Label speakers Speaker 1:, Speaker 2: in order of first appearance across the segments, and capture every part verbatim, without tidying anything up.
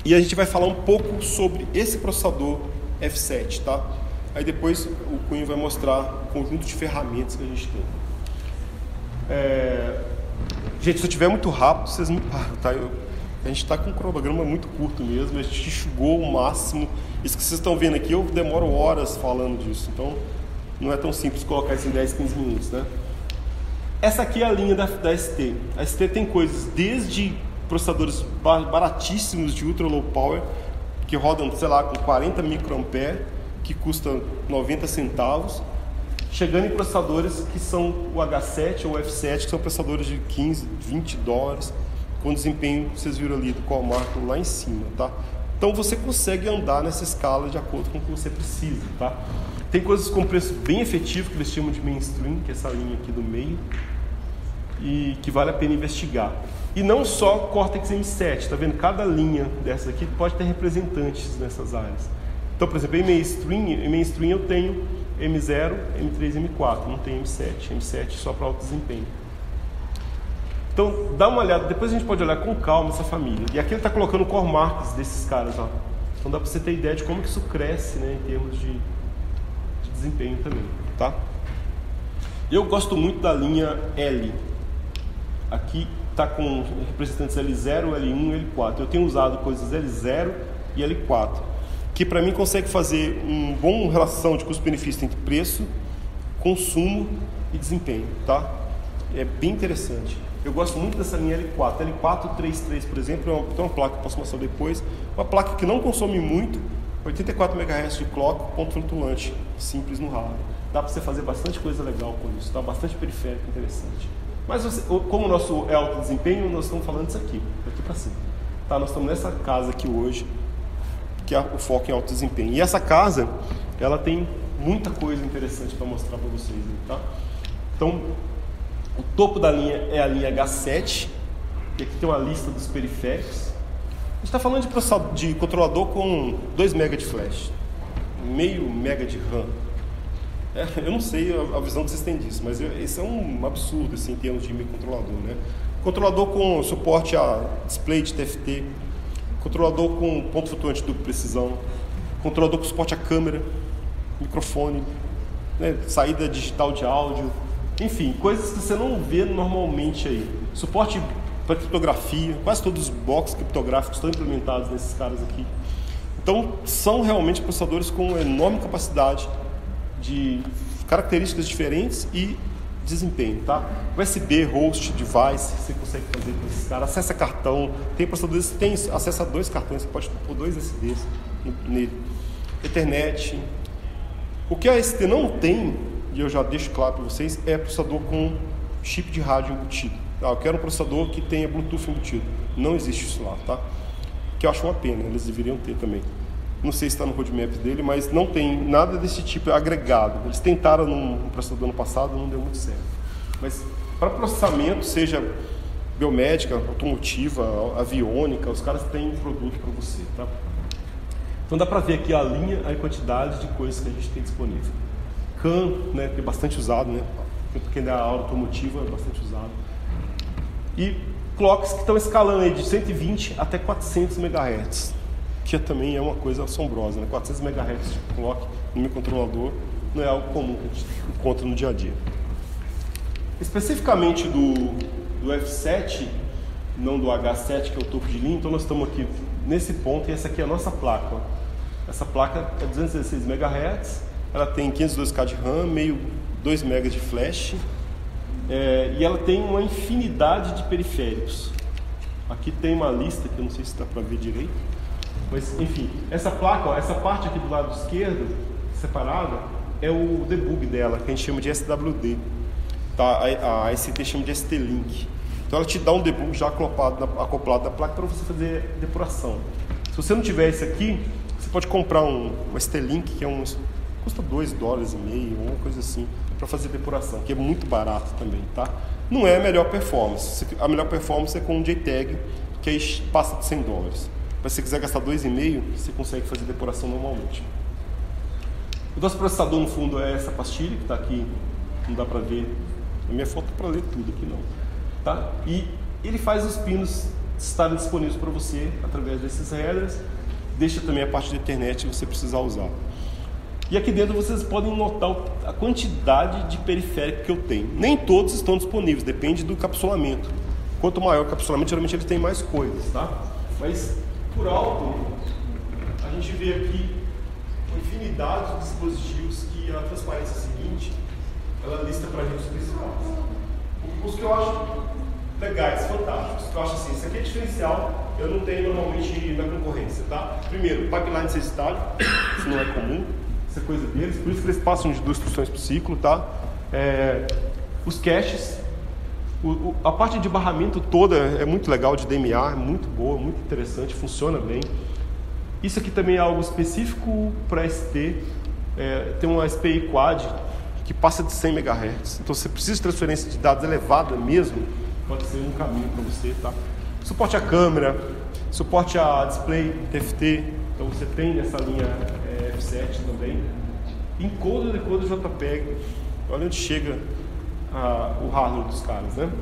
Speaker 1: E a gente vai falar um pouco sobre esse processador F sete, tá? Aí depois o Cunha vai mostrar o conjunto de ferramentas que a gente tem. É... Gente, se eu estiver muito rápido, vocês me param, tá? Eu... A gente está com um cronograma muito curto mesmo, a gente enxugou o máximo. Isso que vocês estão vendo aqui, eu demoro horas falando disso, então não é tão simples colocar isso em dez, quinze minutos, né? Essa aqui é a linha da, da S T. A S T tem coisas desde processadores baratíssimos de ultra low power, que rodam, sei lá, com quarenta microamperes, que custam noventa centavos, chegando em processadores que são o H sete ou o F sete, que são processadores de quinze, vinte dólares, com desempenho, vocês viram ali do Comark lá em cima, tá? Então você consegue andar nessa escala de acordo com o que você precisa, tá? Tem coisas com preço bem efetivo, que eles chamam de mainstream, que é essa linha aqui do meio, e que vale a pena investigar. E não só Cortex M sete, tá vendo? Cada linha dessa aqui pode ter representantes nessas áreas. Então, por exemplo, em mainstream, em mainstream eu tenho M zero, M três, M quatro, não tem M sete. M sete só para alto desempenho. Então, dá uma olhada, depois a gente pode olhar com calma essa família. E aqui ele está colocando core marks desses caras, ó. Então dá para você ter ideia de como que isso cresce, né, em termos de, de desempenho também, tá? Eu gosto muito da linha L. Aqui está com representantes L zero, L um e L quatro. Eu tenho usado coisas L zero e L quatro, que para mim consegue fazer uma boa relação de custo-benefício entre preço, consumo e desempenho, tá? É bem interessante. Eu gosto muito dessa linha L quatro. L quatro trinta e três, por exemplo, é uma, tem uma placa que eu posso mostrar depois. Uma placa que não consome muito, oitenta e quatro megahertz de clock, ponto flutuante, simples no hardware. Dá para você fazer bastante coisa legal com isso, tá? Bastante periférico interessante. Mas você, como o nosso é alto desempenho, nós estamos falando disso aqui, daqui para cima. Tá? Nós estamos nessa casa aqui hoje, que é o foco em alto desempenho. E essa casa, ela tem muita coisa interessante para mostrar para vocês, tá? Então, o topo da linha é a linha H sete, e aqui tem uma lista dos periféricos. A gente está falando de, de controlador com dois mega de flash, meio mega de RAM. É, eu não sei a, a visão que vocês têm disso, mas eu, esse é um absurdo assim, em termos de microcontrolador, né? Controlador com suporte a display de T F T, controlador com ponto flutuante de dupla precisão, controlador com suporte a câmera, microfone, né? Saída digital de áudio. Enfim, coisas que você não vê normalmente aí. Suporte para criptografia, quase todos os blocos criptográficos estão implementados nesses caras aqui. Então, são realmente processadores com enorme capacidade de características diferentes e desempenho, tá? U S B, host, device, você consegue fazer com esses caras. Acessa cartão, tem processadores que tem acesso a dois cartões, você pode pôr dois S Ds nele. Ethernet. O que a S T não tem, e eu já deixo claro para vocês, é processador com chip de rádio embutido. Ah, eu quero um processador que tenha Bluetooth embutido. Não existe isso lá, tá? Que eu acho uma pena, eles deveriam ter também. Não sei se está no roadmap dele, mas não tem nada desse tipo agregado. Eles tentaram num processador ano passado, não deu muito certo. Mas para processamento, seja biomédica, automotiva, aviônica, os caras têm produto para você, tá? Então dá para ver aqui a linha, a quantidade de coisas que a gente tem disponível. C A N, né, que é bastante usado, né? Porque é a automotiva é bastante usado. E clocks que estão escalando aí de cento e vinte até quatrocentos megahertz, que também é uma coisa assombrosa, né? quatrocentos megahertz de clock no microcontrolador não é algo comum que a gente encontra no dia a dia. Especificamente do, do F sete, não do H sete, que é o topo de linha, então nós estamos aqui nesse ponto, e essa aqui é a nossa placa. Ó. Essa placa é duzentos e dezesseis megahertz, ela tem quinhentos e dois K de RAM, meio dois megas de flash, é, e ela tem uma infinidade de periféricos. Aqui tem uma lista que eu não sei se dá para ver direito, mas enfim, essa placa, ó, essa parte aqui do lado esquerdo, separada, é o debug dela, que a gente chama de S W D. Tá? A, a S T chama de S T-Link. Então ela te dá um debug já acoplado na, acoplado na placa para você fazer depuração. Se você não tiver esse aqui, você pode comprar um, um S T-Link, que é um, custa dois dólares e meio, ou uma coisa assim, para fazer depuração, que é muito barato também, tá? Não é a melhor performance. A melhor performance é com um J TAG, que aí passa de cem dólares. Mas se você quiser gastar dois e meio, você consegue fazer depuração normalmente. O nosso processador no fundo é essa pastilha que está aqui, não dá para ver. A minha foto para ler tudo aqui não, tá? E ele faz os pinos estarem disponíveis para você através desses headers. Deixa também a parte da internet que você precisar usar. E aqui dentro vocês podem notar a quantidade de periférico que eu tenho. Nem todos estão disponíveis, depende do capsulamento. Quanto maior o capsulamento, geralmente ele tem mais coisas, tá? Mas, por alto, a gente vê aqui uma infinidade de dispositivos que a transparência seguinte, ela lista para a gente os principais. Os que eu acho legais, fantásticos, que eu acho assim, isso aqui é diferencial, eu não tenho normalmente na concorrência, tá? Primeiro, pipeline de estágio, isso não é comum, isso é coisa deles, por isso que eles passam de duas instruções por ciclo, tá? É, os caches, o, o, a parte de barramento toda é muito legal, de D M A, é muito boa, muito interessante, funciona bem. Isso aqui também é algo específico para S T, é, tem uma S P I Quad que passa de cem megahertz, então você precisa de transferência de dados elevada mesmo, pode ser um caminho para você, tá? Suporte a câmera, suporte a display T F T, então você tem nessa linha é, F sete também. Encoder e decoder JPEG, olha onde chega a, o hardware dos caras, né?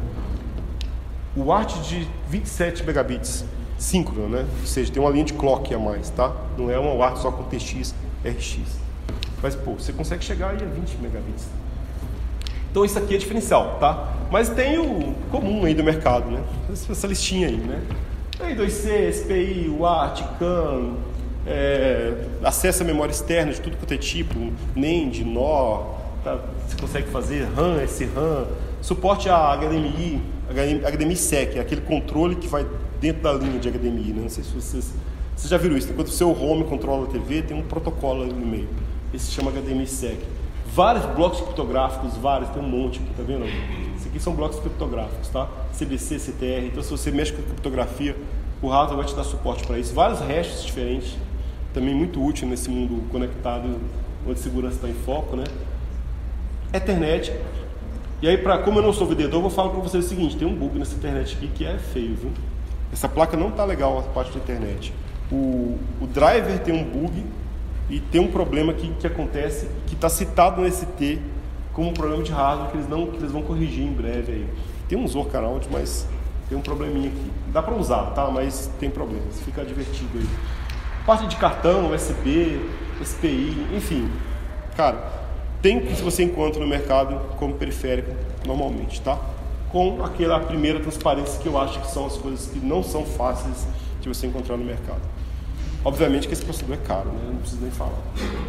Speaker 1: O A R T de vinte e sete megabits, síncrono, né? Ou seja, tem uma linha de clock a mais, tá? Não é uma A R T só com T X, R X. Mas, pô, você consegue chegar aí a vinte megabits. Então isso aqui é diferencial, tá? Mas tem o comum aí do mercado, né? Essa listinha aí, né? Tem dois C, S P I, U A R T, CAN, é, acesso à memória externa de tudo quanto é tipo, N E N D, N O, tá? Você consegue fazer RAM, S RAM, suporte a H D M I, H D M I S E C, é aquele controle que vai dentro da linha de H D M I, né? Não sei se vocês, vocês já viram isso, quando o seu home controla a T V, tem um protocolo ali no meio, esse se chama H D M I S E C. Vários blocos criptográficos, vários, tem um monte aqui, tá vendo? Esses aqui são blocos criptográficos, tá? C B C, C T R, então se você mexe com a criptografia, o hardware vai te dar suporte para isso. Vários hashes diferentes, também muito útil nesse mundo conectado, onde segurança está em foco, né? Ethernet. E aí, pra, como eu não sou vendedor, eu vou falar para vocês o seguinte, tem um bug nessa internet aqui que é feio, viu? Essa placa não tá legal, a parte da internet. O, o driver tem um bug, e tem um problema que, que acontece, que está citado no S T como um problema de hardware que eles, não, que eles vão corrigir em breve aí. Tem uns workarounds, mas tem um probleminha aqui. Dá para usar, tá? Mas tem problemas, fica divertido aí. Parte de cartão, U S B, S P I, enfim. Cara, tem o que você encontra no mercado como periférico normalmente, tá? Com aquela primeira transparência que eu acho que são as coisas que não são fáceis de você encontrar no mercado. Obviamente que esse processador é caro, né? Eu não preciso nem falar.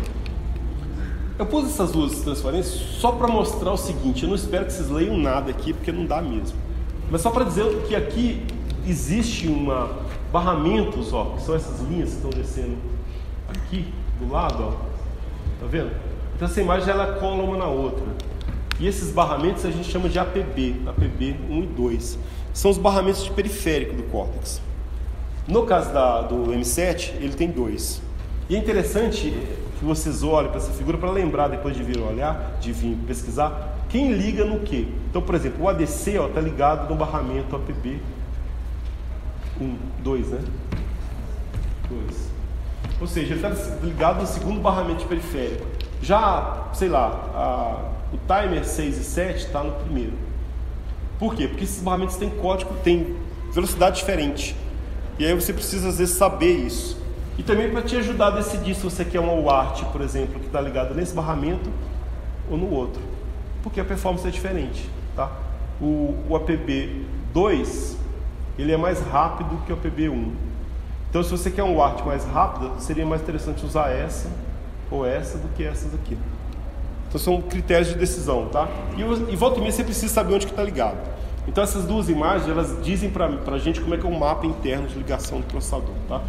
Speaker 1: Eu pus essas duas transparências só para mostrar o seguinte, eu não espero que vocês leiam nada aqui, porque não dá mesmo. Mas só para dizer que aqui existe uma barramentos, ó, que são essas linhas que estão descendo aqui do lado, ó. Tá vendo? Então essa imagem ela cola uma na outra. E esses barramentos a gente chama de A P B, A P B um e dois. São os barramentos de periférico do Cortex. No caso da, do M sete, ele tem dois. E é interessante que vocês olhem para essa figura para lembrar, depois de vir olhar, de vir pesquisar, quem liga no quê. Então, por exemplo, o A D C está ligado no barramento A P B um, dois, né? dois. Ou seja, ele está ligado no segundo barramento de periférico. Já, sei lá, a, o timer seis e sete está no primeiro. Por quê? Porque esses barramentos têm código, têm velocidade diferente. E aí você precisa, às vezes, saber isso. E também para te ajudar a decidir se você quer uma U A R T, por exemplo, que está ligada nesse barramento ou no outro. Porque a performance é diferente, tá? O, o A P B dois, ele é mais rápido que o A P B um. Então, se você quer uma U A R T mais rápida, seria mais interessante usar essa ou essa do que essas aqui. Então, são critérios de decisão, tá? E, e volta e meia, você precisa saber onde que está ligado. Então essas duas imagens, elas dizem para a gente como é que é o mapa interno de ligação do processador, tá?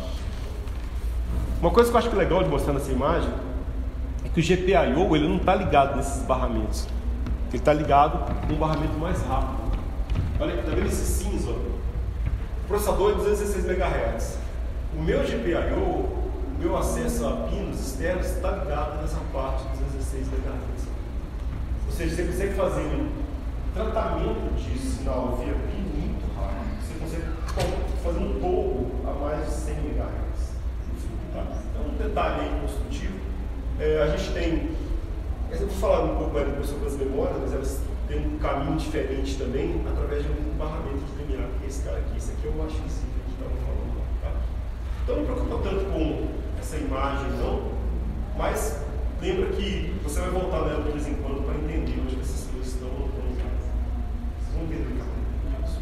Speaker 1: Uma coisa que eu acho que é legal de mostrar nessa imagem é que o G P I O ele não está ligado nesses barramentos. Ele está ligado com um barramento mais rápido. Olha aqui, tá vendo esse cinza? O processador é duzentos e dezesseis megahertz. O meu G P I O, o meu acesso a pinos externos está ligado nessa parte de duzentos e dezesseis megahertz. Ou seja, você consegue fazer um tratamento de sinal via pin muito rápido. Você consegue fazer um topo a mais de cem megahertz. Tá? Então, um detalhe aí construtivo. É, a gente tem. Eu vou falar um pouco mais depois sobre as memórias, mas elas tem um caminho diferente também através de um barramento de limiar, que é esse cara aqui. Esse aqui eu acho que sim, que a gente estava falando. Tá? Então não preocupa tanto com essa imagem não, mas lembra que você vai voltar nela de vez em quando para entender onde essas coisas estão localizadas. Vocês vão entender isso.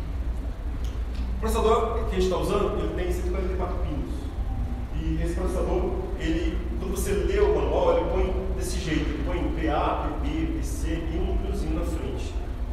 Speaker 1: O processador que a gente está usando, ele tem cento e quarenta e quatro pinos. E esse processador, ele, quando você lê o manual, ele põe desse jeito, ele põe P A, P B, P C e um númerozinho na frente.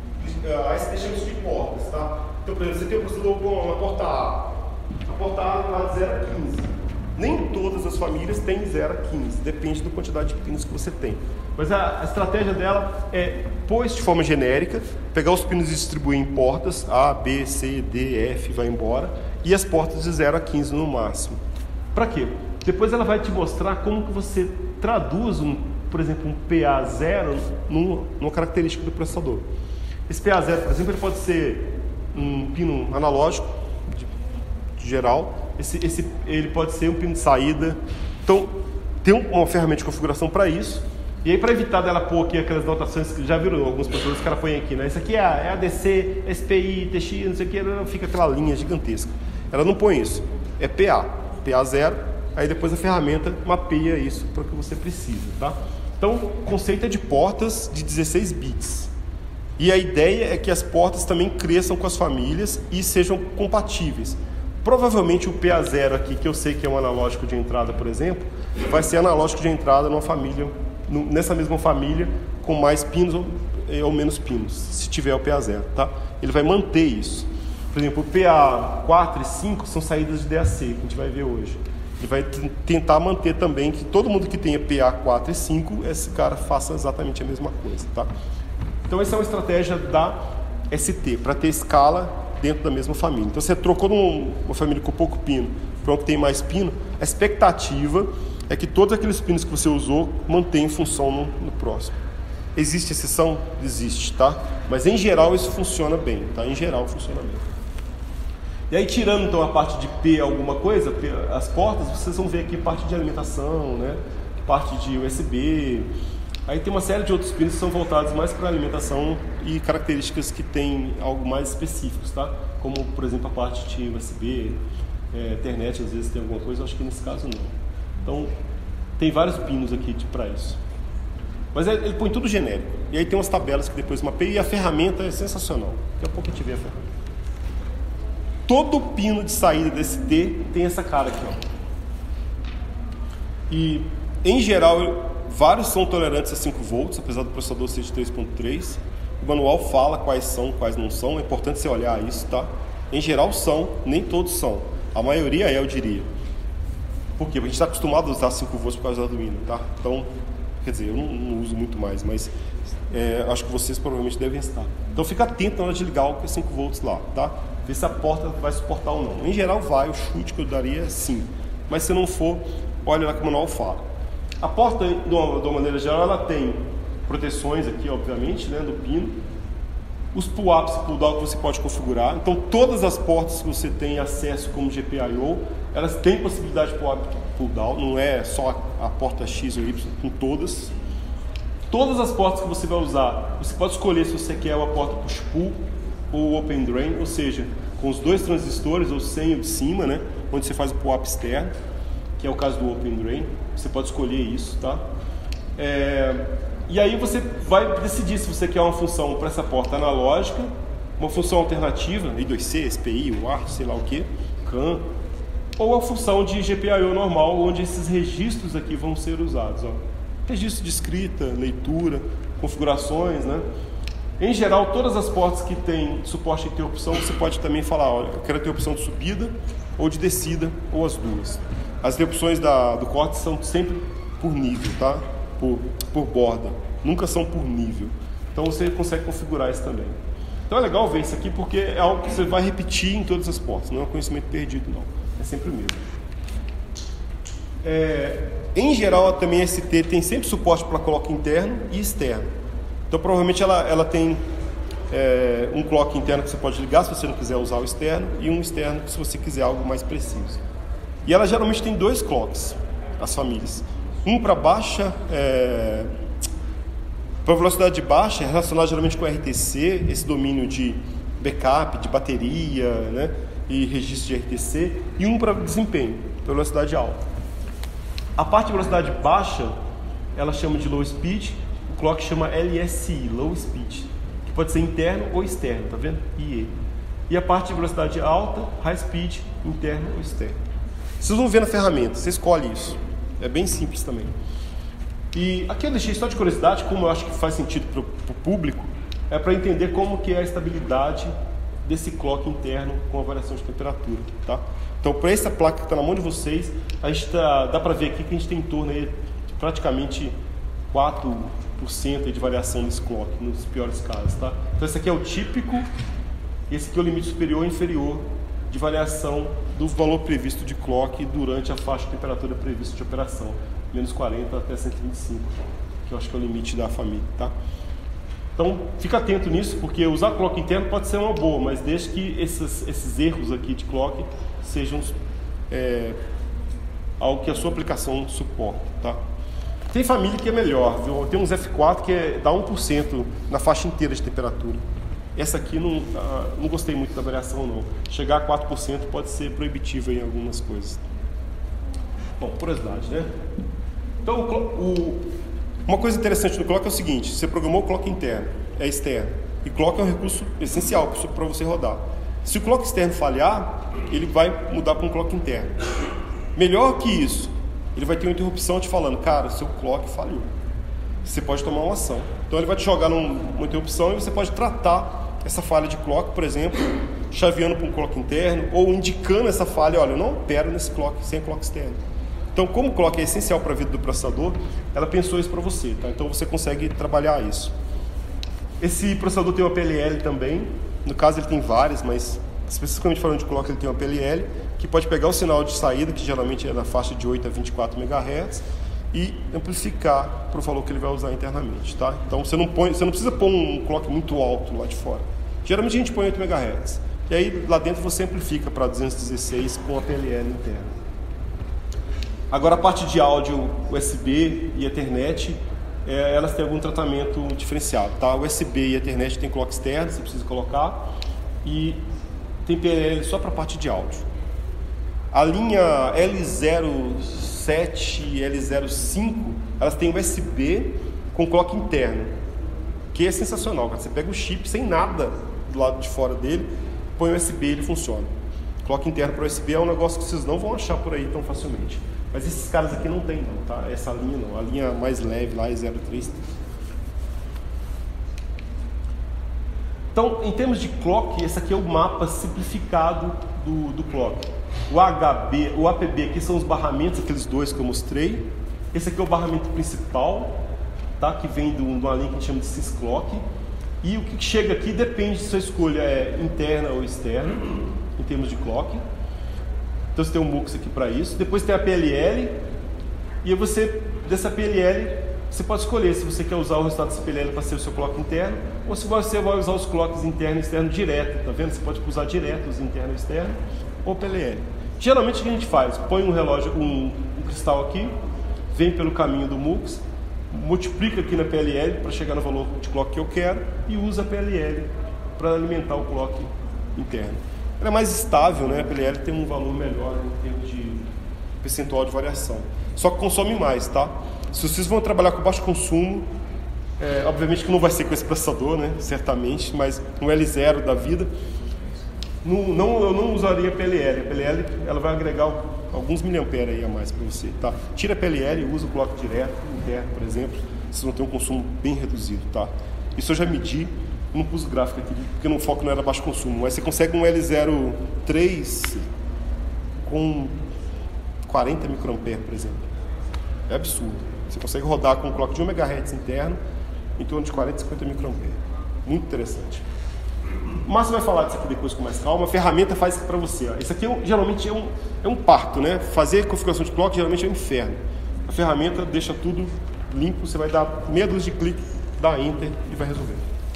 Speaker 1: Aí você deixa isso de portas, tá? Então, por exemplo, você tem um processador com uma porta A. A porta A vai de zero a quinze. Nem todas as famílias têm zero a quinze, depende da quantidade de pinos que você tem. Mas a, a estratégia dela é pôr isso de forma genérica, pegar os pinos e distribuir em portas, A, B, C, D, F, vai embora, e as portas de zero a quinze no máximo. Para quê? Depois ela vai te mostrar como que você traduz, um, por exemplo, um P A zero num, numa característica do processador. Esse P A zero, por exemplo, ele pode ser um pino analógico, de, de geral, esse, esse, ele pode ser um pino de saída. Então, tem uma ferramenta de configuração para isso. E aí, para evitar dela pôr aqui aquelas notações que já viram alguns processadores que ela põe aqui, né? Isso aqui é A D C, S P I, T X, não sei o que, fica aquela linha gigantesca. Ela não põe isso, é P A, P A zero, aí depois a ferramenta mapeia isso para o que você precisa, tá? Então, o conceito é de portas de dezesseis bits. E a ideia é que as portas também cresçam com as famílias e sejam compatíveis. Provavelmente o P A zero aqui, que eu sei que é um analógico de entrada, por exemplo, vai ser analógico de entrada numa família, nessa mesma família, com mais pinos ou, ou menos pinos, se tiver o P A zero, tá? Ele vai manter isso. Por exemplo, o P A quatro e cinco são saídas de D A C, que a gente vai ver hoje. Ele vai tentar manter também que todo mundo que tenha P A quatro e cinco, esse cara faça exatamente a mesma coisa, tá? Então essa é uma estratégia da S T, para ter escala dentro da mesma família. Então você trocou uma família com pouco pino para uma que tem mais pino, a expectativa é que todos aqueles pinos que você usou mantenham função no, no próximo. Existe exceção? Existe, tá? Mas em geral isso funciona bem, tá? Em geral funciona bem. E aí, tirando então a parte de P alguma coisa, P, as portas, vocês vão ver aqui parte de alimentação, né? Parte de U S B. Aí tem uma série de outros pinos que são voltados mais para alimentação e características que têm algo mais específicos, tá? Como, por exemplo, a parte de U S B, é, internet, às vezes tem alguma coisa, eu acho que nesse caso não. Então, tem vários pinos aqui para isso. Mas ele põe tudo genérico. E aí tem umas tabelas que depois mapeiam e a ferramenta é sensacional. Daqui a pouco a gente vê a ferramenta. Todo pino de saída desse T tem essa cara aqui, ó. E, em geral, vários são tolerantes a cinco volts, apesar do processador ser de três ponto três. O manual fala quais são, quais não são. É importante você olhar isso, tá? Em geral são, nem todos são. A maioria é, eu diria. Por quê? Porque a gente está acostumado a usar cinco volts por causa do Arduino, tá? Então, quer dizer, eu não, não uso muito mais, mas é, acho que vocês provavelmente devem estar. Então fica atento na hora de ligar o cinco volts lá, tá? Ver se a porta vai suportar ou não. Em geral vai, o chute que eu daria é sim. Mas se não for, olha lá que o manual fala. A porta, de uma, de uma maneira geral, ela tem proteções aqui, obviamente, né, do pino. Os pull-ups e pull-down que você pode configurar. Então todas as portas que você tem acesso como G P I O, elas têm possibilidade de pull-up e pull-down. Não é só a, a porta X ou Y, com todas. Todas as portas que você vai usar, você pode escolher se você quer uma porta push-pull ou open drain, ou seja, com os dois transistores, ou sem o de cima, né, onde você faz o pull-up externo, que é o caso do open drain. Você pode escolher isso, tá? É, e aí você vai decidir se você quer uma função para essa porta analógica, uma função alternativa, I dois C, S P I, U A R T, sei lá o que, C A N, ou a função de G P I O normal, onde esses registros aqui vão ser usados, ó. Registro de escrita, leitura, configurações, né? Em geral, todas as portas que têm suporte a interrupção, você pode também falar, olha, eu quero ter opção de subida ou de descida, ou as duas. As interrupções da, do corte são sempre por nível, tá? Por, por borda, nunca são por nível. Então você consegue configurar isso também. Então é legal ver isso aqui porque é algo que você vai repetir em todas as portas, não é um conhecimento perdido não, é sempre o mesmo. É, em geral também a S T tem sempre suporte para clock interno e externo. Então provavelmente ela, ela tem é, um clock interno que você pode ligar se você não quiser usar o externo e um externo se você quiser algo mais preciso. E ela geralmente tem dois clocks, as famílias. Um para baixa, é, Para velocidade baixa é relacionado geralmente com R T C, esse domínio de backup, de bateria, né, e registro de R T C, e um para desempenho, para velocidade alta. A parte de velocidade baixa, ela chama de low speed, o clock chama L S I, low speed, que pode ser interno ou externo, tá vendo? I E. E a parte de velocidade alta, high speed, interno ou externo. Vocês vão ver na ferramenta, você escolhe isso. É bem simples também. E aqui eu deixei só de curiosidade, como eu acho que faz sentido para o público, é para entender como que é a estabilidade desse clock interno com a variação de temperatura, tá? Então, para essa placa que está na mão de vocês, a gente tá, dá para ver aqui que a gente tem em torno aí de praticamente quatro por cento de variação desse clock, nos piores casos, tá? Então, esse aqui é o típico, e esse aqui é o limite superior e inferior de variação do valor previsto de clock durante a faixa de temperatura prevista de operação, menos quarenta até cento e vinte e cinco, que eu acho que é o limite da família, tá? Então, fica atento nisso, porque usar clock interno pode ser uma boa, mas desde que esses, esses erros aqui de clock sejam é, algo que a sua aplicação suporta, tá? Tem família que é melhor, viu? Tem uns F quatro que é, dá um por cento na faixa inteira de temperatura. Essa aqui não, ah, não gostei muito da variação, não. Chegar a quatro por cento pode ser proibitivo em algumas coisas. Bom, curiosidade, né? Então, o, o, uma coisa interessante do clock é o seguinte: você programou o clock interno, é externo, e clock é um recurso essencial para você rodar. Se o clock externo falhar, ele vai mudar para um clock interno. Melhor que isso, ele vai ter uma interrupção te falando, cara, seu clock falhou. Você pode tomar uma ação. Então ele vai te jogar numa interrupção e você pode tratar essa falha de clock, por exemplo, chaveando para um clock interno ou indicando essa falha, olha, eu não opero nesse clock sem clock externo. Então, como o clock é essencial para a vida do processador, ela pensou isso para você, tá? Então você consegue trabalhar isso. Esse processador tem uma P L L também, no caso ele tem várias, mas especificamente falando de clock, ele tem uma P L L que pode pegar o sinal de saída, que geralmente é na faixa de oito a vinte e quatro megahertz, e amplificar para o valor que ele vai usar internamente, tá? Então você não, põe, você não precisa pôr um clock muito alto lá de fora. Geralmente a gente põe oito megahertz. E aí lá dentro você amplifica para duzentos e dezesseis com a P L L interna. Agora a parte de áudio U S B e Ethernet, é, elas têm algum tratamento diferenciado, tá? U S B e Ethernet tem clock externo, você precisa colocar, e tem P L L só para a parte de áudio. A linha L zero sete e L zero cinco, elas têm U S B com clock interno, que é sensacional, cara. Você pega o chip sem nada do lado de fora dele, põe o U S B e ele funciona. Clock interno para U S B é um negócio que vocês não vão achar por aí tão facilmente. Mas esses caras aqui não tem não, tá? Essa linha não, a linha mais leve lá é zero três. Então, em termos de clock, esse aqui é o mapa simplificado do, do clock. O H B, o A P B aqui são os barramentos, aqueles dois que eu mostrei. Esse aqui é o barramento principal, tá? Que vem de uma linha que a gente chama de sysclock. E o que chega aqui depende se a sua escolha é interna ou externa, em termos de clock. Então você tem um MUX aqui para isso. Depois tem a P L L. E você, dessa P L L, você pode escolher se você quer usar o resultado dessa P L L para ser o seu clock interno, ou se você vai usar os clocks interno e externo direto, tá vendo? Você pode usar direto os interno e externo, ou P L L. Geralmente o que a gente faz? Põe um relógio, um, um cristal aqui, vem pelo caminho do MUX, multiplica aqui na P L L para chegar no valor de clock que eu quero e usa a P L L para alimentar o clock interno. Ela é mais estável, né? A P L L tem um valor melhor em termos de percentual de variação. Só que consome mais, tá? Se vocês vão trabalhar com baixo consumo, é, obviamente que não vai ser com esse processador, né? Certamente, mas no L zero da vida, não, não, eu não usaria a P L L. A P L L ela vai agregar alguns miliamperes aí a mais para você, tá? Tira a P L L e usa o clock direto, interno, por exemplo, vocês vão ter um consumo bem reduzido, tá? Isso eu já medi. Não pus gráfico aqui, porque no foco não era baixo consumo, mas você consegue um L zero três com quarenta microamperes, por exemplo. É absurdo. Você consegue rodar com um clock de um megahertz interno em torno de quarenta, cinquenta microamperes. Muito interessante. O Márcio vai falar disso aqui depois com mais calma. A ferramenta faz isso para você. Ó. Isso aqui é, geralmente é um, é um parto, né? Fazer configuração de clock geralmente é um inferno. A ferramenta deixa tudo limpo, você vai dar meia dúzia de clique, dá Enter e vai resolver.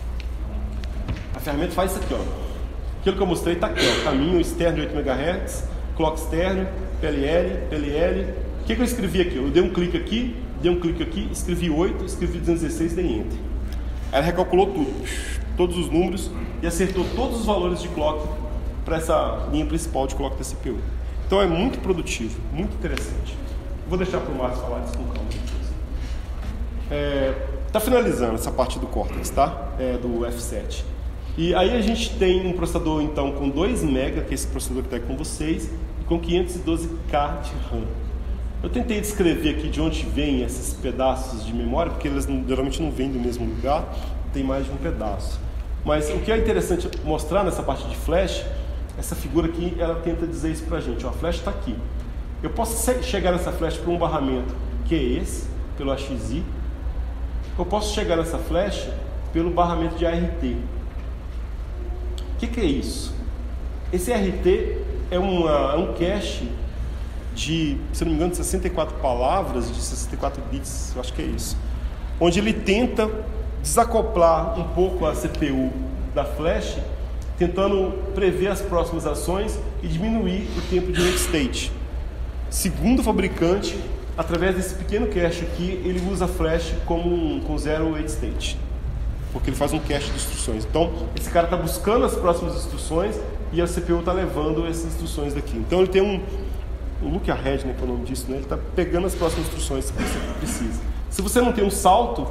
Speaker 1: A ferramenta faz isso aqui, ó. Aquilo que eu mostrei está aqui, ó. Caminho externo de oito megahertz, clock externo, P L L, P L L. O que, que eu escrevi aqui? Eu dei um clique aqui, dei um clique aqui, escrevi oito, escrevi duzentos e dezesseis, dei Enter. Ela recalculou tudo, todos os números, e acertou todos os valores de clock para essa linha principal de clock da C P U. Então é muito produtivo, muito interessante. Vou deixar para o Márcio falar disso com calma depois. É, tá finalizando essa parte do Cortex, tá? É, do F sete. E aí a gente tem um processador então com dois mega, que é esse processador que está aqui com vocês, e com quinhentos e doze K de RAM. Eu tentei descrever aqui de onde vêm esses pedaços de memória, porque eles não, geralmente não vêm do mesmo lugar, tem mais de um pedaço. Mas o que é interessante mostrar nessa parte de flash, essa figura aqui, ela tenta dizer isso pra gente. Ó, a flash está aqui. Eu posso chegar nessa flash por um barramento que é esse, pelo A X I. Eu posso chegar nessa flash pelo barramento de A R T. O que, que é isso? Esse A R T é, uma, é um cache de, se não me engano, de sessenta e quatro palavras, de sessenta e quatro bits, eu acho que é isso. Onde ele tenta desacoplar um pouco a C P U da flash, tentando prever as próximas ações e diminuir o tempo de wait state. Segundo o fabricante, através desse pequeno cache aqui, ele usa a flash como um, com zero wait state, porque ele faz um cache de instruções. Então, esse cara está buscando as próximas instruções e a C P U está levando essas instruções daqui. Então, ele tem um, um look ahead, né, que é o nome disso, né? Ele está pegando as próximas instruções que você precisa. Se você não tem um salto,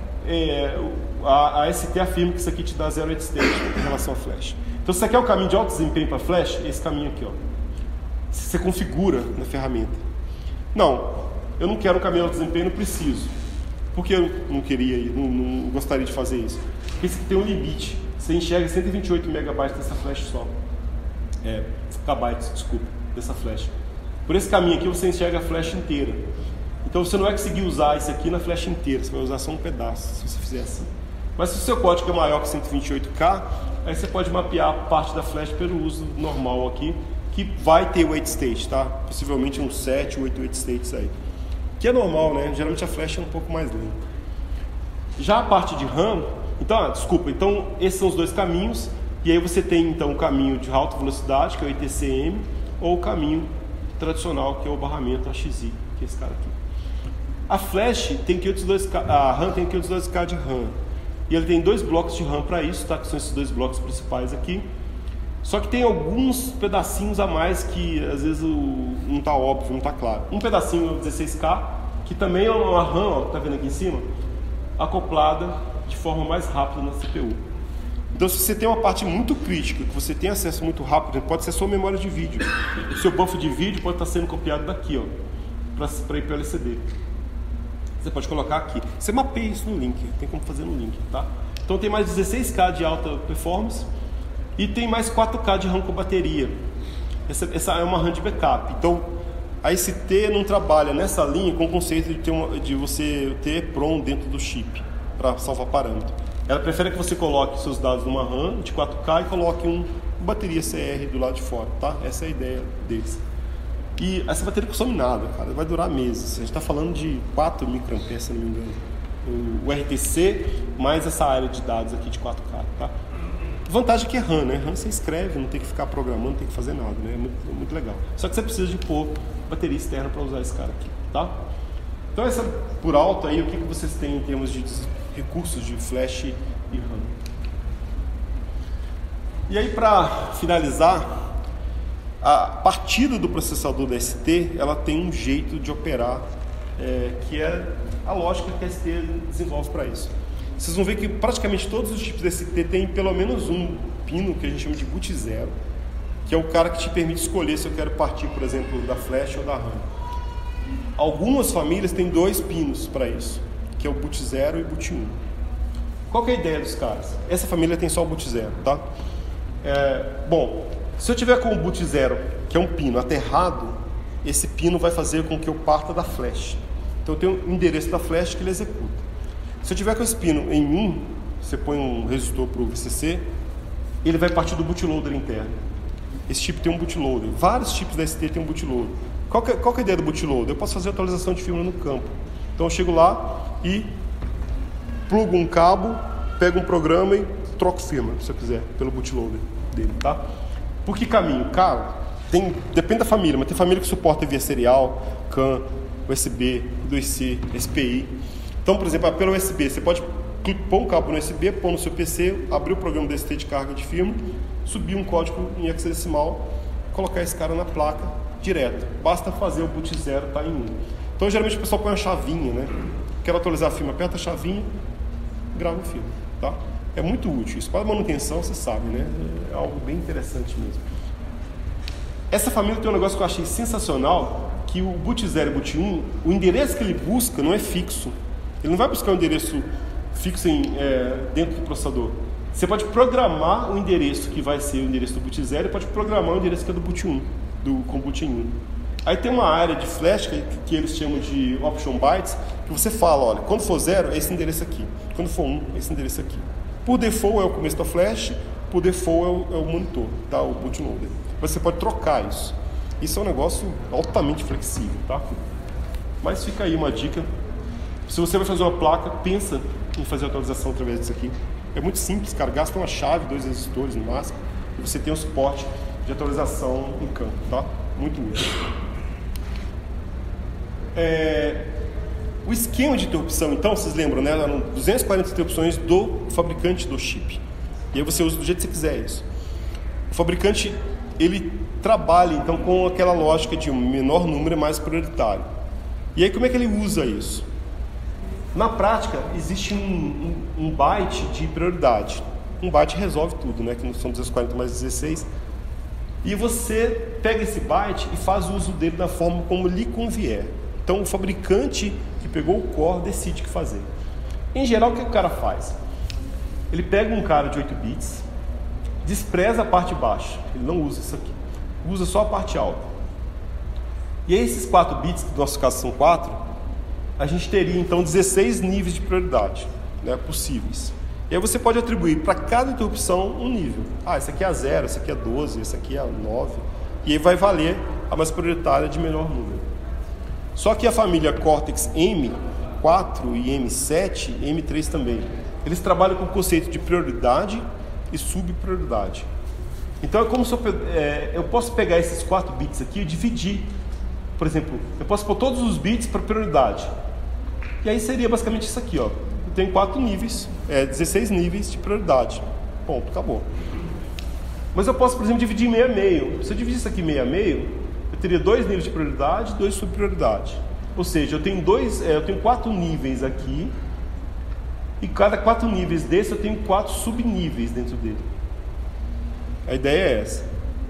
Speaker 1: é, a, a S T afirma que isso aqui te dá zero wait state em relação a flash. Então, se você quer o caminho de alto desempenho para flash, esse caminho aqui, ó. Você configura na ferramenta. Não, eu não quero um caminho de alto desempenho, não preciso. Por que eu não queria, não, não gostaria de fazer isso? Porque esse aqui tem um limite. Você enxerga cento e vinte e oito megabytes dessa flash só. É, kbytes, desculpa, dessa flash. Por esse caminho aqui você enxerga a flash inteira. Então você não vai conseguir usar isso aqui na flash inteira, você vai usar só um pedaço, se você fizer assim. Mas se o seu código é maior que cento e vinte e oito K, aí você pode mapear parte da flash pelo uso normal aqui, que vai ter wait state, tá? Possivelmente uns sete, oito wait states aí. Que é normal, né? Geralmente a flash é um pouco mais lenta. Já a parte de RAM, então, ah, desculpa, então esses são os dois caminhos, e aí você tem então o caminho de alta velocidade, que é o I T C M, ou o caminho tradicional, que é o barramento A X I, que é esse cara aqui. A flash tem quinhentos e doze K, a RAM tem quinhentos e doze K de RAM, e ele tem dois blocos de RAM para isso, tá? Que são esses dois blocos principais aqui. Só que tem alguns pedacinhos a mais que às vezes não está óbvio, não está claro. Um pedacinho é o dezesseis K, que também é uma RAM, ó, que está vendo aqui em cima, acoplada de forma mais rápida na C P U. Então, se você tem uma parte muito crítica, que você tem acesso muito rápido, pode ser a sua memória de vídeo. O seu buffer de vídeo pode estar sendo copiado daqui, ó, para ir para o L C D. Você pode colocar aqui. Você mapeia isso no link, tem como fazer no link, tá? Então tem mais dezesseis K de alta performance e tem mais quatro K de RAM com bateria. Essa, essa é uma RAM de backup. Então a S T não trabalha nessa linha com o conceito de, ter uma, de você ter EPROM dentro do chip para salvar parâmetro. Ela prefere que você coloque seus dados numa RAM de quatro K e coloque um bateria C R do lado de fora, tá? Essa é a ideia deles. E essa bateria consome nada, cara, vai durar meses. A gente está falando de quatro microamperes, se não me engano. O R T C mais essa área de dados aqui de quatro K, tá? Vantagem é que é RAM, né? RAM você escreve, não tem que ficar programando, não tem que fazer nada, né? É muito, é muito legal. Só que você precisa de pôr bateria externa para usar esse cara aqui, tá? Então essa, por alto aí, o que, que vocês têm em termos de recursos de flash e RAM? E aí, para finalizar, a partida do processador da S T, ela tem um jeito de operar, é, que é a lógica que a S T desenvolve para isso. Vocês vão ver que praticamente todos os chips da S T têm pelo menos um pino que a gente chama de boot zero, que é o cara que te permite escolher se eu quero partir, por exemplo, da flash ou da RAM. Algumas famílias têm dois pinos para isso, que é o boot zero e boot um. Qual que é a ideia dos caras? Essa família tem só o boot zero, tá? É, bom, se eu tiver com o boot zero, que é um pino aterrado, esse pino vai fazer com que eu parta da flash. Então eu tenho o endereço da flash que ele executa. Se eu tiver com esse pino em um, você põe um resistor para o V C C, ele vai partir do bootloader interno. Esse chip tem um bootloader. Vários chips da S T tem um bootloader. Qual que, é, qual que é a ideia do bootloader? Eu posso fazer atualização de firmware no campo. Então eu chego lá e plugo um cabo, pego um programa e troco firmware, se eu quiser, pelo bootloader dele, tá? Por que caminho? Cara, tem, depende da família, mas tem família que suporta via serial, C A N, U S B, U dois C, S P I. Então, por exemplo, pelo U S B, você pode pôr um cabo no U S B, pôr no seu P C, abrir o programa D S T de carga de firma, subir um código em hexadecimal, colocar esse cara na placa direto. Basta fazer o boot zero, tá em um. Então, geralmente o pessoal põe uma chavinha, né? Quero atualizar a firma, aperta a chavinha, grava o firma, tá? É muito útil isso. Para manutenção, você sabe, né? É algo bem interessante mesmo. Essa família tem um negócio que eu achei sensacional, que o boot zero e o boot um, o endereço que ele busca não é fixo. Ele não vai buscar um endereço fixo em, é, dentro do processador. Você pode programar o endereço que vai ser o endereço do boot zero e pode programar o endereço que é do boot um, do, com boot um. Aí tem uma área de flash que, que eles chamam de option bytes, que você fala, olha, quando for zero é esse endereço aqui, quando for um é esse endereço aqui. Por default é o começo da flash, por default é o, é o monitor, tá? O bootloader. Você pode trocar isso. Isso é um negócio altamente flexível, tá? Mas fica aí uma dica. Se você vai fazer uma placa, pensa em fazer a atualização através disso aqui. É muito simples, cara. Gasta uma chave, dois resistores no máximo, e você tem o suporte de atualização em campo, tá? Muito útil. É... O esquema de interrupção, então, vocês lembram, né? Eram duzentas e quarenta interrupções do fabricante do chip. E aí você usa do jeito que você quiser isso. O fabricante, ele trabalha, então, com aquela lógica de um menor número é mais prioritário. E aí, como é que ele usa isso? Na prática, existe um, um, um byte de prioridade. Um byte resolve tudo, né? Que não são duzentos e quarenta mais dezesseis. E você pega esse byte e faz o uso dele da forma como lhe convier. Então, o fabricante que pegou o core decide o que fazer. Em geral, o que o cara faz? Ele pega um cara de oito bits, despreza a parte baixa, ele não usa isso aqui, usa só a parte alta. E aí, esses quatro bits, que no nosso caso são quatro, a gente teria então dezesseis níveis de prioridade, né, possíveis. E aí você pode atribuir para cada interrupção um nível. Ah, esse aqui é a zero, esse aqui é doze, esse aqui é a nove. E aí vai valer a mais prioritária de menor número. Só que a família Cortex M quatro e M sete e M três também, eles trabalham com o conceito de prioridade e subprioridade. Então é como se eu, é, eu posso pegar esses quatro bits aqui e dividir. Por exemplo, eu posso pôr todos os bits para prioridade. E aí seria basicamente isso aqui, ó. Eu tenho quatro níveis, é, dezesseis níveis de prioridade. Ponto, acabou. Mas eu posso, por exemplo, dividir meio a meio. Se eu dividir isso aqui meio a meio, eu teria dois níveis de prioridade e dois subprioridade. Ou seja, eu tenho dois, é, eu tenho quatro níveis aqui, e cada quatro níveis desse eu tenho quatro subníveis dentro dele. A ideia é essa.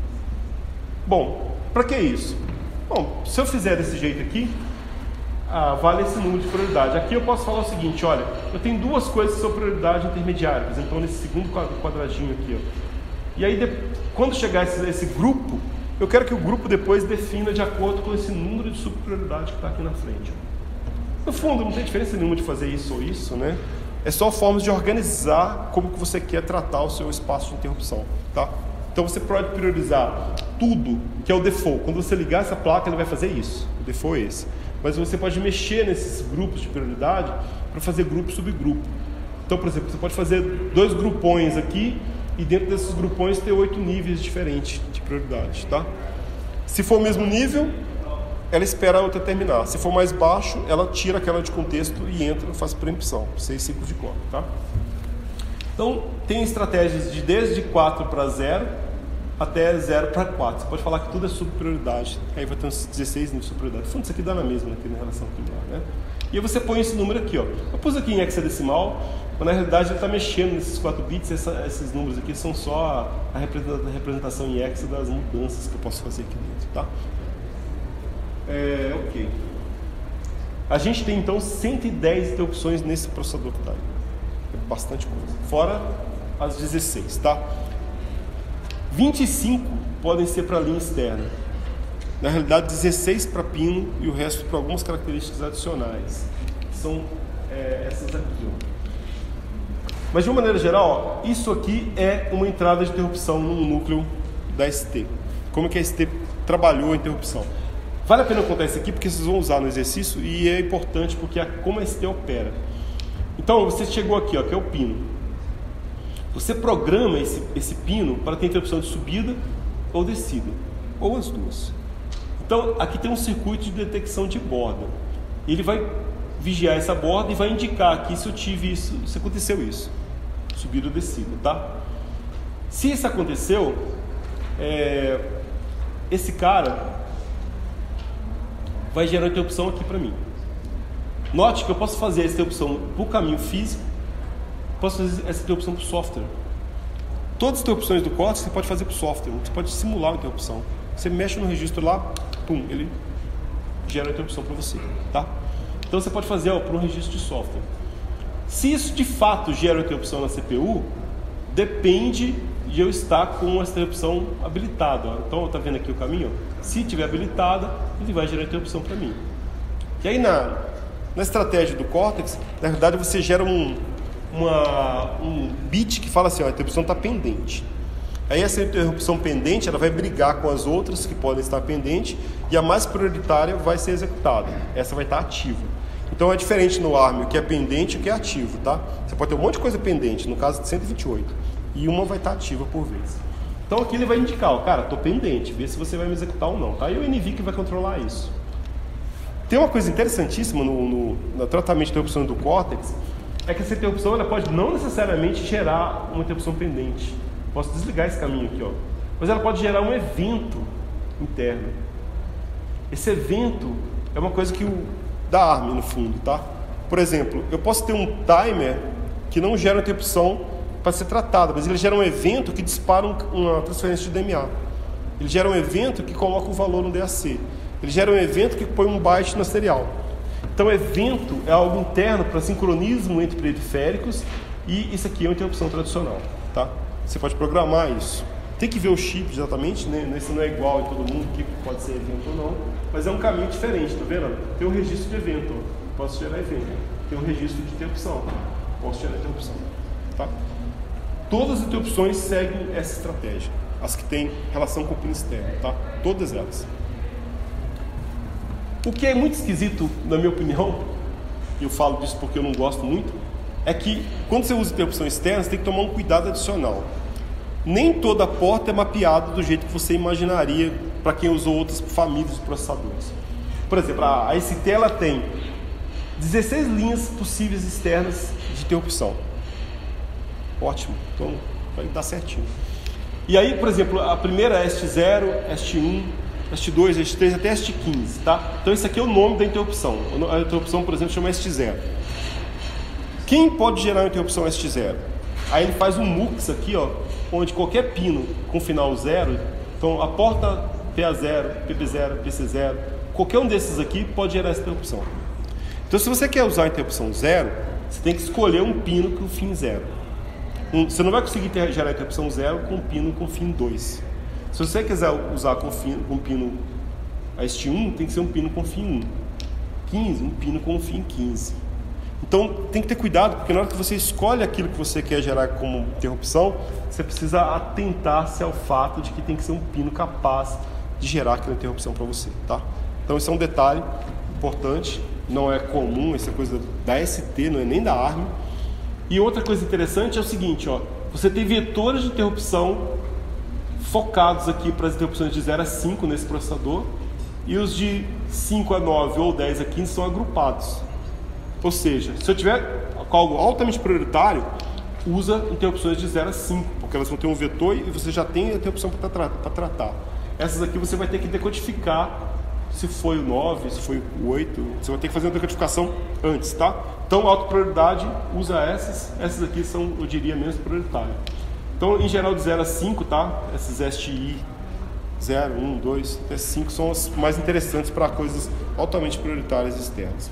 Speaker 1: Bom, para que isso? Bom, se eu fizer desse jeito aqui, ah, vale esse número de prioridade. Aqui eu posso falar o seguinte, olha, eu tenho duas coisas que são prioridade intermediária, por exemplo, então nesse segundo quadradinho aqui, ó. E aí, de, quando chegar esse, esse grupo, eu quero que o grupo depois defina de acordo com esse número de subprioridade que está aqui na frente. No fundo, não tem diferença nenhuma de fazer isso ou isso, né? É só formas de organizar como que você quer tratar o seu espaço de interrupção, tá? Então você pode priorizar tudo, que é o default. Quando você ligar essa placa, ele vai fazer isso. O default é esse. Mas você pode mexer nesses grupos de prioridade para fazer grupo subgrupo. Então, por exemplo, você pode fazer dois grupões aqui e dentro desses grupões ter oito níveis diferentes de prioridade, tá? Se for o mesmo nível, ela espera a outra terminar. Se for mais baixo, ela tira aquela de contexto e entra e faz preempção. Seis ciclos de código, tá? Então, tem estratégias de desde quatro para zero até zero para quatro. Você pode falar que tudo é subprioridade. Aí vai ter uns dezesseis níveis de subprioridade. No fundo, isso aqui dá na mesma, aqui na relação primária, né? E aí você põe esse número aqui, ó. Eu pus aqui em hexadecimal, mas na realidade ele está mexendo nesses quatro bits. Essa, esses números aqui são só a representação em hexa das mudanças que eu posso fazer aqui dentro, tá? É, ok. A gente tem então cento e dez interrupções nesse processador que está aí. É bastante coisa. Fora as dezesseis, tá? vinte e cinco podem ser para a linha externa. Na realidade, dezesseis para pino e o resto para algumas características adicionais, que são é, essas aqui. Ó. Mas de uma maneira geral, ó, isso aqui é uma entrada de interrupção no núcleo da S T. Como é que a S T trabalhou a interrupção? Vale a pena eu contar isso aqui porque vocês vão usar no exercício e é importante porque é como a S T opera. Então, você chegou aqui, ó, que é o pino. Você programa esse, esse pino para ter interrupção de subida ou descida, ou as duas. Então, aqui tem um circuito de detecção de borda. Ele vai vigiar essa borda e vai indicar aqui se eu tive isso, se aconteceu isso, subida ou descida, tá? Se isso aconteceu, é, esse cara vai gerar uma interrupção aqui para mim. Note que eu posso fazer essa interrupção para o caminho físico, posso fazer essa interrupção para o software. Todas as interrupções do código você pode fazer para o software, você pode simular uma interrupção. Você mexe no registro lá, pum, ele gera a interrupção para você, tá? Então você pode fazer para um registro de software. Se isso de fato gera uma interrupção na C P U, depende de eu estar com essa interrupção habilitada. Ó. Então, está vendo aqui o caminho? Ó. Se tiver habilitada, ele vai gerar interrupção para mim. E aí na, na estratégia do Cortex, na verdade você gera um, uma, um bit que fala assim, ó, a interrupção está pendente. Aí essa interrupção pendente, ela vai brigar com as outras que podem estar pendentes e a mais prioritária vai ser executada. Essa vai estar ativa. Então é diferente no ARM o que é pendente e o que é ativo, tá? Você pode ter um monte de coisa pendente, no caso de cento e vinte e oito, e uma vai estar ativa por vez. Então aqui ele vai indicar, ó, cara, estou pendente, vê se você vai me executar ou não, tá? E o N V que vai controlar isso. Tem uma coisa interessantíssima no, no, no tratamento de interrupção do Cortex, é que essa interrupção ela pode não necessariamente gerar uma interrupção pendente. Posso desligar esse caminho aqui, ó. Mas ela pode gerar um evento interno. Esse evento é uma coisa que o da ARM no fundo, tá? Por exemplo, eu posso ter um timer que não gera interrupção para ser tratada, mas ele gera um evento que dispara um, uma transferência de D M A. Ele gera um evento que coloca o valor no D A C. Ele gera um evento que põe um byte na serial. Então, evento é algo interno para sincronismo entre periféricos e isso aqui é uma interrupção tradicional, tá? Você pode programar isso. Tem que ver o chip exatamente, né? Isso não é igual em todo mundo, que pode ser evento ou não, mas é um caminho diferente, tá vendo? Tem um registro de evento, ó. Posso gerar evento. Tem um registro de interrupção, posso gerar interrupção, tá? Todas as interrupções seguem essa estratégia, as que têm relação com o pino externo, tá? Todas elas. O que é muito esquisito, na minha opinião, e eu falo disso porque eu não gosto muito, é que quando você usa interrupção externa, você tem que tomar um cuidado adicional. Nem toda porta é mapeada do jeito que você imaginaria para quem usou outras famílias de processadores. Por exemplo, a S T ela tem dezesseis linhas possíveis externas de interrupção. Ótimo, então vai dar certinho. E aí, por exemplo, a primeira é S T zero, S T um, S T dois, S T três até S T quinze, tá? Então esse aqui é o nome da interrupção. A interrupção, por exemplo, chama S T zero. Quem pode gerar uma interrupção S T zero? Aí ele faz um mux aqui, ó, onde qualquer pino com final zero, então a porta P A zero, P P zero, P C zero, qualquer um desses aqui pode gerar essa interrupção. Então se você quer usar a interrupção zero, você tem que escolher um pino com fim zero. Um, você não vai conseguir ter, gerar a interrupção zero com um pino com fim dois. Se você quiser usar com, fim, com pino S T um, tem que ser um pino com fim um. quinze, um pino com fim quinze. Então tem que ter cuidado, porque na hora que você escolhe aquilo que você quer gerar como interrupção, você precisa atentar-se ao fato de que tem que ser um pino capaz de gerar aquela interrupção para você, tá? Então esse é um detalhe importante, não é comum, essa coisa da S T, não é nem da ARM. E outra coisa interessante é o seguinte, ó, você tem vetores de interrupção focados aqui para as interrupções de zero a cinco nesse processador, e os de cinco a nove ou dez a quinze são agrupados. Ou seja, se eu tiver algo altamente prioritário, usa interrupções de zero a cinco, porque elas vão ter um vetor e você já tem a interrupção para tra tratar. Essas aqui você vai ter que decodificar se foi o nove, se foi o oito, você vai ter que fazer uma decodificação antes, tá? Então, alta prioridade, usa essas, essas aqui são, eu diria, menos prioritárias. Então, em geral, de zero a cinco, tá? Essas S T I zero, um, dois, até cinco são as mais interessantes para coisas altamente prioritárias externas.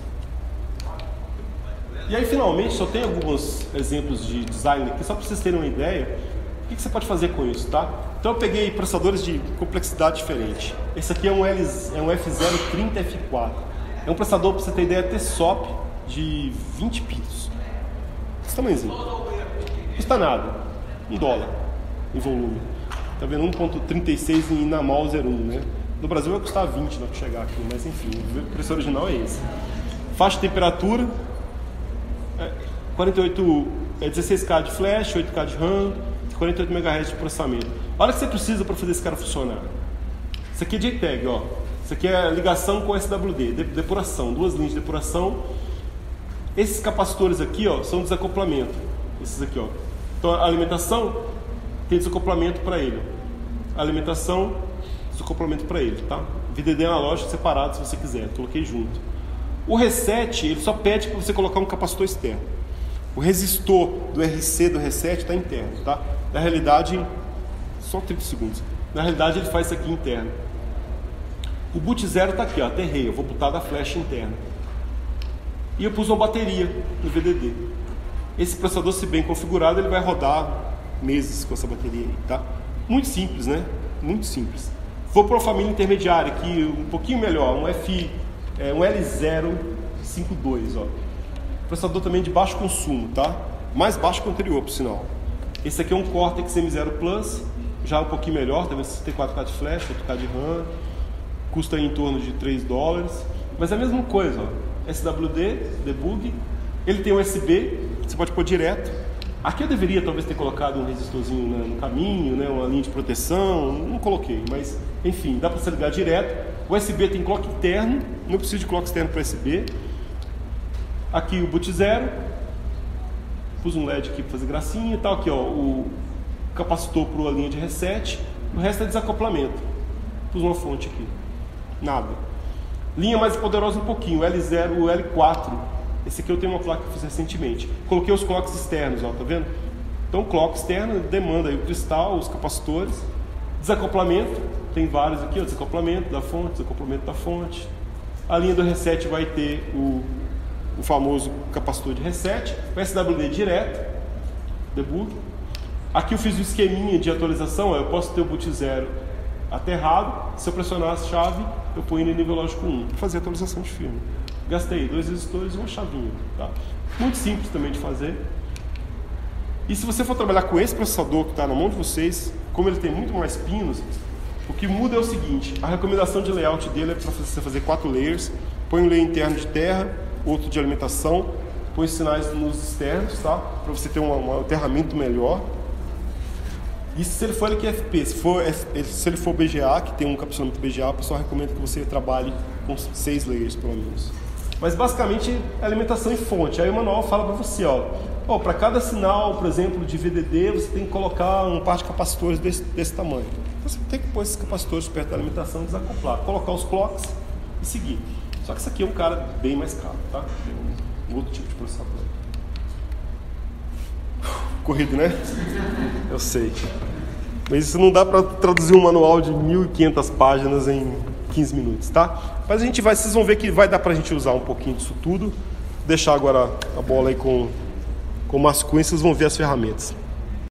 Speaker 1: E aí, finalmente, só tem alguns exemplos de design aqui, só para vocês terem uma ideia. O que, que você pode fazer com isso, tá? Então, eu peguei processadores de complexidade diferente. Esse aqui é um, L, é um F zero trinta F quatro. É um processador, para você ter ideia, T S O P de vinte pinos. Esse tamanhozinho. Não custa nada. Um dólar em volume. Tá vendo? um ponto trinta e seis em Inamal zero um, né? No Brasil vai custar vinte na hora que chegar aqui, mas enfim, o preço original é esse. Faixa de temperatura. quarenta e oito, é dezesseis K de flash, oito K de RAM, quarenta e oito megahertz de processamento. Olha o que você precisa para fazer esse cara funcionar. Isso aqui é J T A G, ó. Isso aqui é ligação com S W D, depuração, duas linhas de depuração Esses capacitores aqui, ó, são desacoplamento. Esses aqui, ó. Então a alimentação tem desacoplamento para ele. A alimentação, desacoplamento para ele, tá? V D D analógico separado se você quiser, coloquei junto. O reset, ele só pede para você colocar um capacitor externo. O resistor do R C do reset está interno, tá? Na realidade, só trinta segundos. Na realidade ele faz isso aqui interno. O boot zero está aqui, ó, aterrei, eu vou botar da flash interna. E eu pus uma bateria no V D D. Esse processador, se bem configurado, ele vai rodar meses com essa bateria aí, tá? Muito simples, né? Muito simples. Vou para uma família intermediária aqui, um pouquinho melhor, um F, é, um L zero cinquenta e dois, ó. Processador também de baixo consumo, tá? Mais baixo que o anterior, por sinal. Esse aqui é um Cortex M zero Plus, já um pouquinho melhor, também sessenta e quatro K de flash, oito K de RAM, custa em torno de três dólares, mas é a mesma coisa, ó. S W D, debug, ele tem U S B, você pode pôr direto. Aqui eu deveria talvez ter colocado um resistorzinho no caminho, né, uma linha de proteção, não coloquei, mas enfim, dá para você ligar direto. O U S B tem clock interno, não preciso de clock externo para U S B. Aqui o boot zero, pus um L E D aqui para fazer gracinha e tal. Aqui ó, o capacitor para a linha de reset, o resto é desacoplamento. Pus uma fonte aqui, nada. Linha mais poderosa um pouquinho, o L zero, o L quatro. Esse aqui eu tenho uma placa que eu fiz recentemente. Coloquei os clocks externos, ó, tá vendo? Então, clock externo demanda aí o cristal, os capacitores. Desacoplamento, tem vários aqui, ó, desacoplamento da fonte, desacoplamento da fonte. A linha do reset vai ter o, o famoso capacitor de reset, o S W D direto, debug. Aqui eu fiz um esqueminha de atualização, ó, eu posso ter o boot zero aterrado, se eu pressionar a chave, eu ponho no nível lógico um, para fazer a atualização de firmware. Gastei dois resistores e uma chavinha, tá? Muito simples também de fazer. E se você for trabalhar com esse processador que está na mão de vocês, como ele tem muito mais pinos, o que muda é o seguinte: a recomendação de layout dele é para você fazer quatro layers. Põe um layer interno de terra, outro de alimentação, põe sinais nos externos, tá? Para você ter um, um aterramento melhor. E se ele for L Q F P, se, for, se ele for B G A, que tem um capsulamento B G A, o pessoal recomenda que você trabalhe com seis layers pelo menos. Mas basicamente é alimentação e fonte. Aí o manual fala para você, ó, ó para cada sinal, por exemplo, de V D D, você tem que colocar um par de capacitores desse, desse tamanho. Então você tem que pôr esses capacitores perto da alimentação e desacoplar, colocar os clocks e seguir. Só que isso aqui é um cara bem mais caro, tá? Tem um, um outro tipo de processador. Corrido, né? Eu sei. Mas isso não dá para traduzir um manual de mil e quinhentas páginas em quinze minutos, tá? Mas a gente vai, vocês vão ver que vai dar pra gente usar um pouquinho disso tudo. Vou deixar agora a bola aí com, com o Mascunha, vocês vão ver as ferramentas.